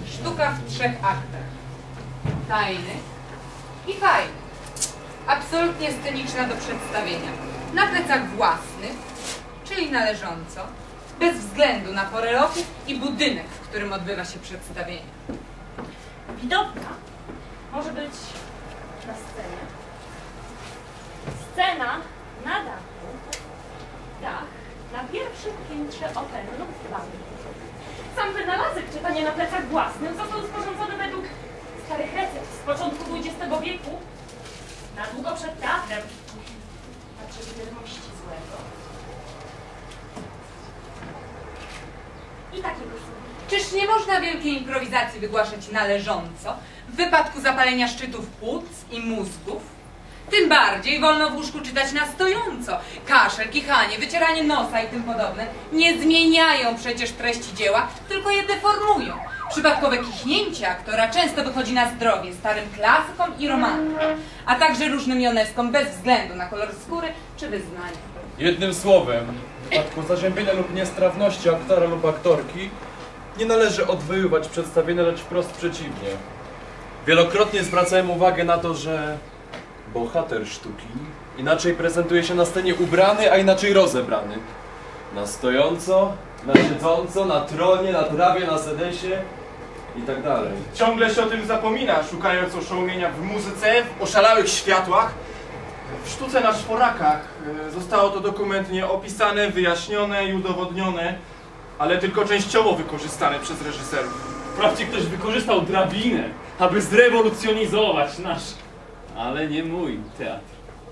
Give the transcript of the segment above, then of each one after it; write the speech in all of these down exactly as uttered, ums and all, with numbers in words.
Sztuka w trzech aktach. Tajnych i fajnych. Absolutnie sceniczna do przedstawienia. Na plecach własnych, czyli należąco, bez względu na porę roku i budynek, w którym odbywa się przedstawienie. Widownia może być na scenie. Scena na dachu. Dach na pierwszym piętrze opery lub banku. Sam wynalazek czytania na plecach własnych został sporządzony według starych recept z początku dwudziestego wieku, na długo przed teatrem, na czas wiadomości złego. I takiego sobie. Czyż nie można wielkiej improwizacji wygłaszać należąco w wypadku zapalenia szczytów płuc i mózgów? Tym bardziej wolno w łóżku czytać na stojąco. Kaszel, kichanie, wycieranie nosa i tym podobne nie zmieniają przecież treści dzieła, tylko je deformują. Przypadkowe kichnięcie aktora często wychodzi na zdrowie starym klasykom i romantom, a także różnym joneskom bez względu na kolor skóry czy wyznania. Jednym słowem, w przypadku zaziębienia lub niestrawności aktora lub aktorki nie należy odwoływać przedstawienia, lecz wprost przeciwnie. Wielokrotnie zwracałem uwagę na to, że bohater sztuki inaczej prezentuje się na scenie ubrany, a inaczej rozebrany. Na stojąco, na siedząco, na tronie, na trawie, na sedesie i tak dalej. Ciągle się o tym zapomina, szukając oszołomienia w muzyce, w oszalałych światłach. W sztuce na czworakach zostało to dokumentnie opisane, wyjaśnione i udowodnione, ale tylko częściowo wykorzystane przez reżyserów. Wprawdzie ktoś wykorzystał drabinę, aby zrewolucjonizować nasz, ale nie mój teatr.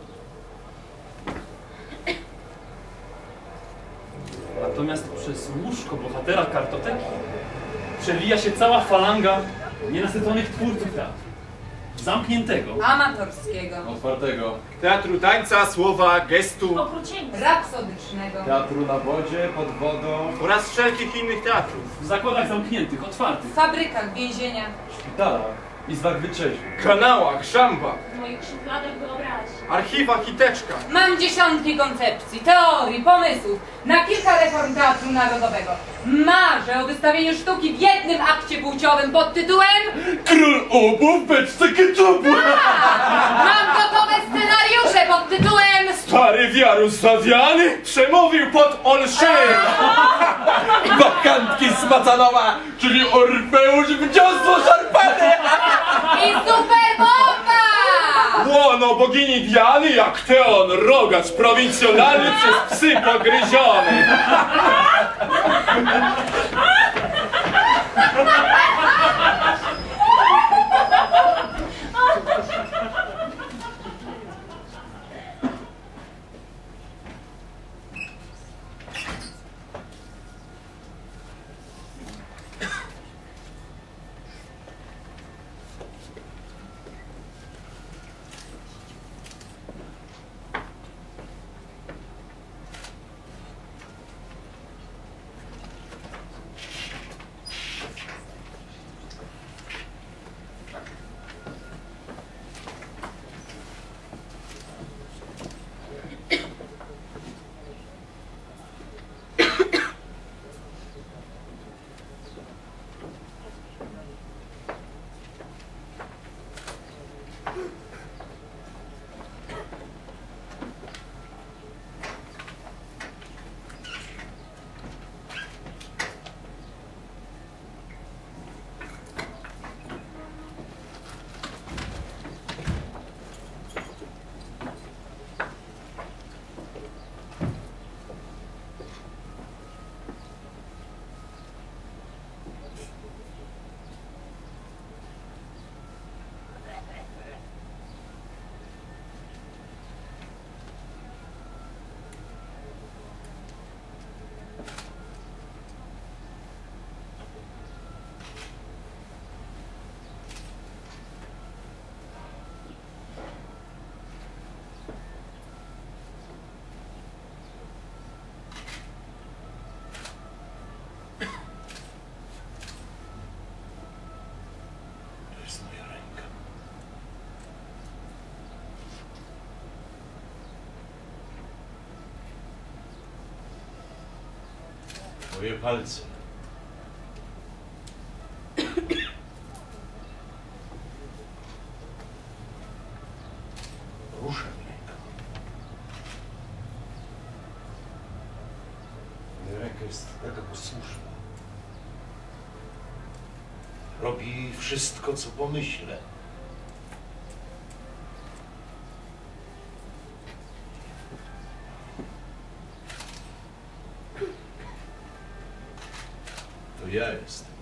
Natomiast przez łóżko bohatera kartoteki przewija się cała falanga nienasyconych twórców teatru. Zamkniętego, Amatorskiego, Otwartego. Teatru tańca, słowa, gestu Okrucieństwa. rapsodycznego, Teatru na wodzie, pod wodą, oraz wszelkich innych teatrów. w zakładach zamkniętych, otwartych, w fabrykach, więzieniach, w szpitalach, izbach wyczeźwień. Kanałach, szambach, W moich szufladach wyobraźni. archiwach i teczkach. Mam dziesiątki koncepcji, teorii, pomysłów na kilka reform Teatru Narodowego. Marzę o wystawieniu sztuki w jednym akcie płciowym pod tytułem Król obu w beczce ketchupu! Mam gotowe scenariusze pod tytułem Stary wiarus zawiany przemówił pod Olszejem. Bakantki Smacanowa, czyli Orfeusz w dziosło szarpane! i Superbomba! Łono bogini Diany jak Teon, rogacz prowincjonalny przez psy pogryziony. Moje palce. jest taka posłuszna. Robi wszystko, co pomyślę. To ja jestem.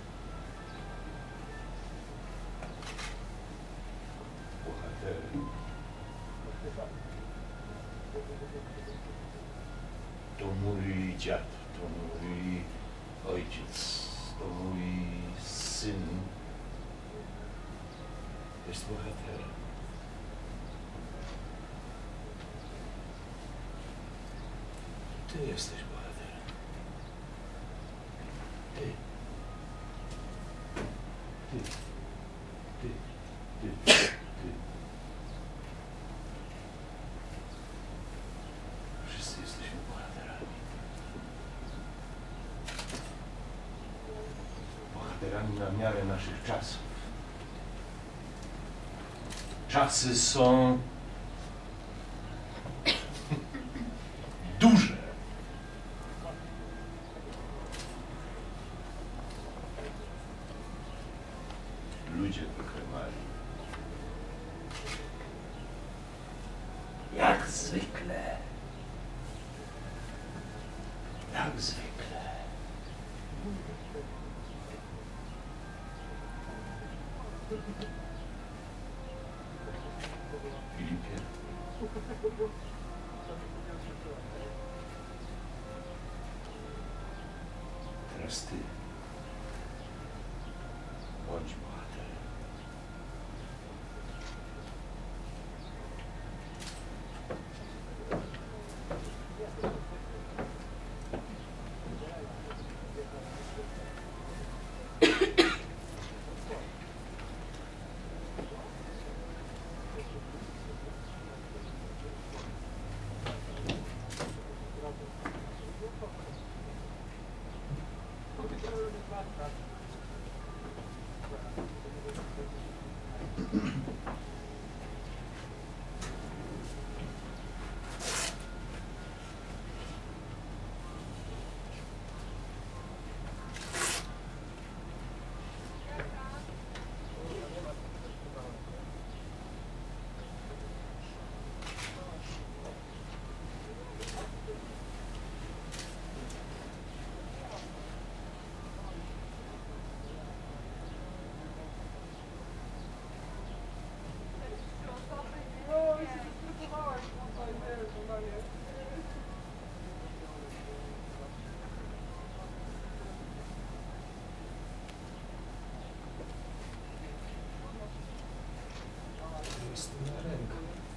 Bohaterem. To mój dziad, to mój ojciec, to mój syn jest bohaterem. Ty jesteś bohaterem. Ty. Ty. Ty. Ty. Ty. Wszyscy jesteśmy bohaterami. Bohaterami na miarę naszych czasów. Czasy są duże. Ludzie trochę mali. Jak zwykle. Jak zwykle. Filipie. Teraz ty. Bądź bohaterem. Jest moja ręka.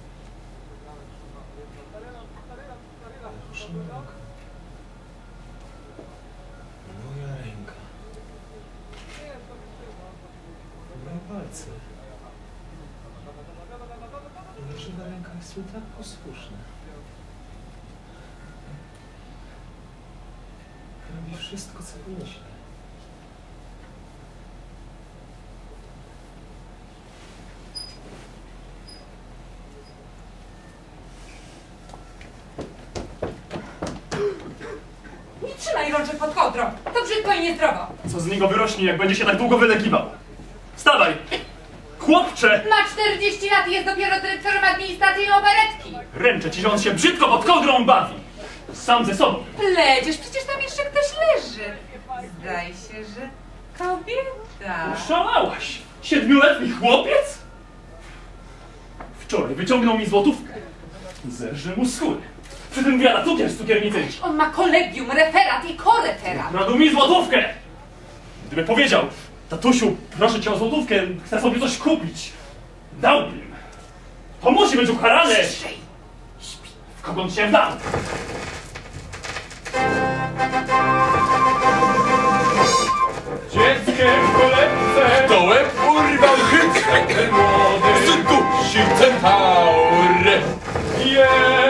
Proszę, moja ręka. Moja ręka. Moje palce. Moja żywa ręka jest mi tak posłuszna. Robi wszystko, co myślę. Nie trzymaj rączek pod kołdrą. To brzydko i niezdrowo. Co z niego wyrośnie, jak będzie się tak długo wylegiwał? Wstawaj! Chłopcze! Ma czterdzieści lat i jest dopiero dyrektorem administracji operetki. Ręczę ci, że on się brzydko pod kołdrą bawi. Sam ze sobą. Lecisz, przecież tam jeszcze ktoś leży. Zdaje się, że kobieta. Oszalałaś! Siedmioletni chłopiec? Wczoraj wyciągnął mi złotówkę. Zerżę mu skórę. Przy tym wiada cukier z cukiernicy. On ma kolegium, referat i koreferat. Kradł mi złotówkę! Gdyby powiedział, tatusiu, proszę cię o złotówkę, chcę sobie coś kupić, dałbym. To musi być ukarane! Ciszej. Śpi. W kogo on się wdał? Dzieckiem w kolebce Dołek urwał chytrek, ten młody zukusi centaur. jest